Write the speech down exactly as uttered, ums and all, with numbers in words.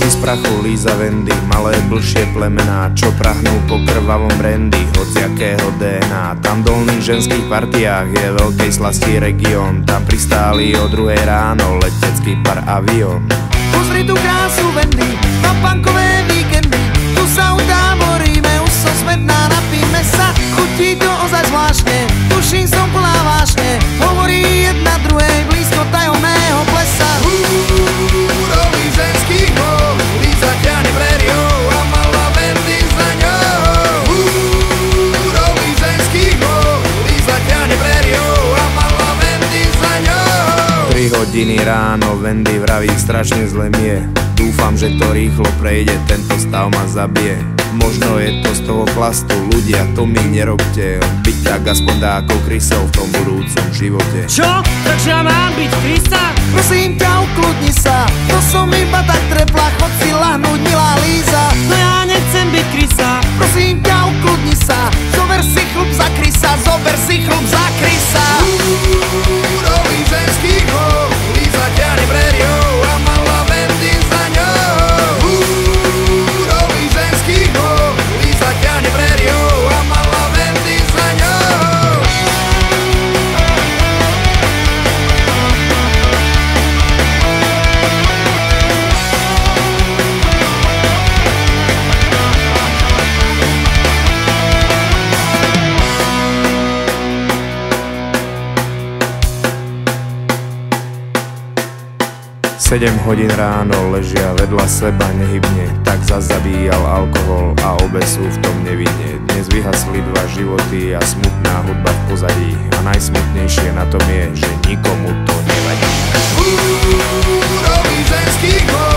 z prachu Líza Wendy, malé blšie plemená, čo prahnú po krvavom brandy, hociakého dé en á. Tam v dolných ženských partiách je veľkej slasti región, tam pristáli o druhej ráno letecký par avión. Pozri tú krásu Wendy, na punkové víkendy, tu sa utáboríme, už som smetná, napíme sa, chutí to ozaj zvláštne, tuším som plná vášne, hovorí jedna druhej blízko tajomného plesa. Úrový ženských hol, Líza ťahne prériou a malá Wendy za ňou. Úrový ženských hol, Líza ťahne prériou a malá Wendy za ňou. Tri hodiny ráno, Wendy vraví, strašne zle mi je. Dúfam, že to rýchlo prejde, tento stav ma zabije. Možno je to z toho chlastu, ľudia, to mi nerobte. Byť tak aspoň dáko krysov v tom budúcom živote. Čo? Takže ja mám byť krysa? Prosím ťa, ukludni sa, to som iba tak trepla, chod si lahnúť, milá Líza. No ja nechcem byť krysa. Prosím ťa, ukludni sa, zober si chlup za krysa, zober si chlup za krysa. Úrový ženských hol, Líza ťahne prériou a malá Wendy za ňou. Úrový ženských hol, Líza ťahne prériou a malá Wendy za ňou. Sedem hodín ráno ležia vedľa seba nehybne, tak zas zabíjal alkohol a obe sú v tom nevinne. Dnes vyhasli dva životy a smutná hudba v pozadí, a najsmutnejšie na tom je, že nikomu to nevadí. Úrový ženských hol,